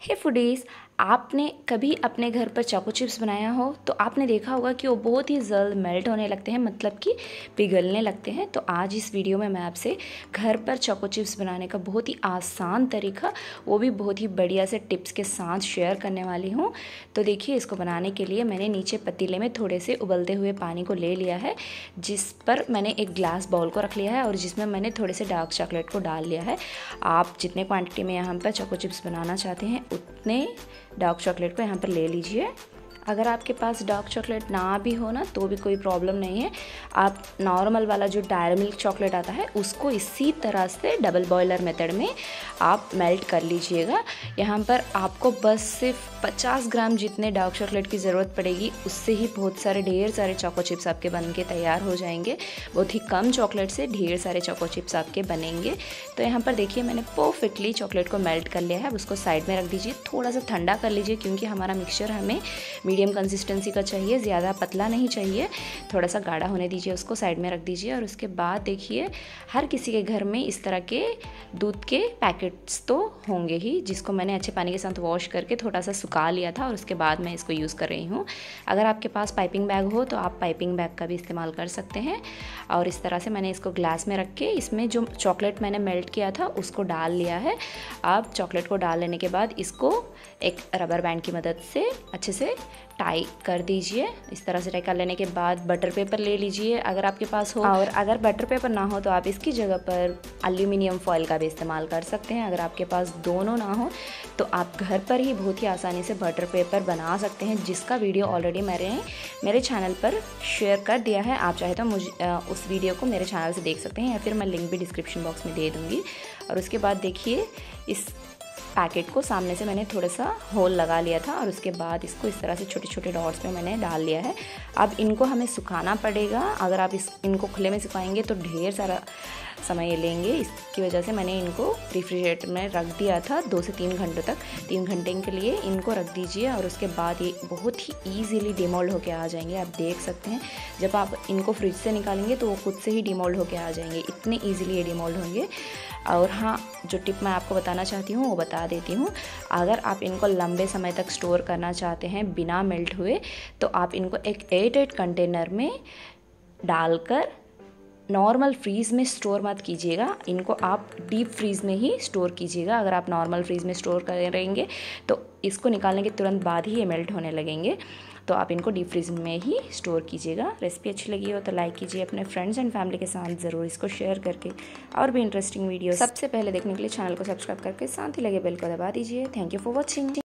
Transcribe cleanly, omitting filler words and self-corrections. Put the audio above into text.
हे foodies, आपने कभी अपने घर पर चोको चिप्स बनाया हो तो आपने देखा होगा कि वो बहुत ही जल्द मेल्ट होने लगते हैं, मतलब कि पिघलने लगते हैं। तो आज इस वीडियो में मैं आपसे घर पर चोको चिप्स बनाने का बहुत ही आसान तरीका, वो भी बहुत ही बढ़िया से टिप्स के साथ शेयर करने वाली हूँ। तो देखिए, इसको बनाने के लिए मैंने नीचे पतीले में थोड़े से उबलते हुए पानी को ले लिया है, जिस पर मैंने एक ग्लास बाउल को रख लिया है और जिसमें मैंने थोड़े से डार्क चॉकलेट को डाल लिया है। आप जितने क्वांटिटी में यहाँ पर चोको चिप्स बनाना चाहते हैं उतने डार्क चॉकलेट को यहाँ पर ले लीजिए। अगर आपके पास डार्क चॉकलेट ना भी हो ना तो भी कोई प्रॉब्लम नहीं है, आप नॉर्मल वाला जो डायरी मिल्क चॉकलेट आता है उसको इसी तरह से डबल बॉयलर मेथड में आप मेल्ट कर लीजिएगा। यहाँ पर आपको बस सिर्फ 50 ग्राम जितने डार्क चॉकलेट की ज़रूरत पड़ेगी, उससे ही बहुत सारे ढेर सारे चोको चिप्स आपके बन के तैयार हो जाएंगे। बहुत ही कम चॉकलेट से ढेर सारे चोको चिप्स आपके बनेंगे। तो यहाँ पर देखिए, मैंने परफेक्टली चॉकलेट को मेल्ट कर लिया है। अब उसको साइड में रख दीजिए, थोड़ा सा ठंडा कर लीजिए क्योंकि हमारा मिक्सचर हमें मीडियम कंसिस्टेंसी का चाहिए, ज़्यादा पतला नहीं चाहिए, थोड़ा सा गाढ़ा होने दीजिए। उसको साइड में रख दीजिए और उसके बाद देखिए, हर किसी के घर में इस तरह के दूध के पैकेट्स तो होंगे ही, जिसको मैंने अच्छे पानी के साथ वॉश करके थोड़ा सा सुखा लिया था और उसके बाद मैं इसको यूज़ कर रही हूँ। अगर आपके पास पाइपिंग बैग हो तो आप पाइपिंग बैग का भी इस्तेमाल कर सकते हैं। और इस तरह से मैंने इसको ग्लास में रख के इसमें जो चॉकलेट मैंने मेल्ट किया था उसको डाल लिया है। अब चॉकलेट को डाल लेने के बाद इसको एक रबर बैंड की मदद से अच्छे से टाई कर दीजिए। इस तरह से टाई कर लेने के बाद बटर पेपर ले लीजिए अगर आपके पास हो, और अगर बटर पेपर ना हो तो आप इसकी जगह पर एल्यूमिनियम फॉइल का भी इस्तेमाल कर सकते हैं। अगर आपके पास दोनों ना हो तो आप घर पर ही बहुत ही आसानी से बटर पेपर बना सकते हैं, जिसका वीडियो ऑलरेडी मेरे चैनल पर शेयर कर दिया है। आप चाहे तो मुझे उस वीडियो को मेरे चैनल से देख सकते हैं या फिर मैं लिंक भी डिस्क्रिप्शन बॉक्स में दे दूँगी। और उसके बाद देखिए, इस पैकेट को सामने से मैंने थोड़ा सा होल लगा लिया था और उसके बाद इसको इस तरह से छोटे छोटे डॉट्स में मैंने डाल लिया है। अब इनको हमें सुखाना पड़ेगा। अगर आप इनको खुले में सुखाएंगे तो ढेर सारा समय लेंगे। इसकी वजह से मैंने इनको रेफ्रिजरेटर में रख दिया था 2 से 3 घंटों तक। 3 घंटे के लिए इनको रख दीजिए और उसके बाद ये बहुत ही ईजीली डिमोल्ड होके आ जाएंगे। आप देख सकते हैं, जब आप इनको फ्रिज से निकालेंगे तो वो खुद से ही डिमोल्ड होके आ जाएंगे, इतने ईजिली ये डिमोल्ड होंगे। और हाँ, जो टिप मैं आपको बताना चाहती हूँ वो बता देती हूँ। अगर आप इनको लंबे समय तक स्टोर करना चाहते हैं बिना मेल्ट हुए, तो आप इनको एक एयरटाइट कंटेनर में डालकर नॉर्मल फ्रीज़ में स्टोर मत कीजिएगा। इनको आप डीप फ्रीज़ में ही स्टोर कीजिएगा। अगर आप नॉर्मल फ्रीज़ में स्टोर करेंगे तो इसको निकालने के तुरंत बाद ही ये मेल्ट होने लगेंगे। तो आप इनको डीप फ्रीज में ही स्टोर कीजिएगा। रेसिपी अच्छी लगी हो तो लाइक कीजिए, अपने फ्रेंड्स एंड फैमिली के साथ ज़रूर इसको शेयर करके। और भी इंटरेस्टिंग वीडियो सबसे पहले देखने के लिए चैनल को सब्सक्राइब करके साथ ही लगे बेल को दबा दीजिए। Thank you for watching.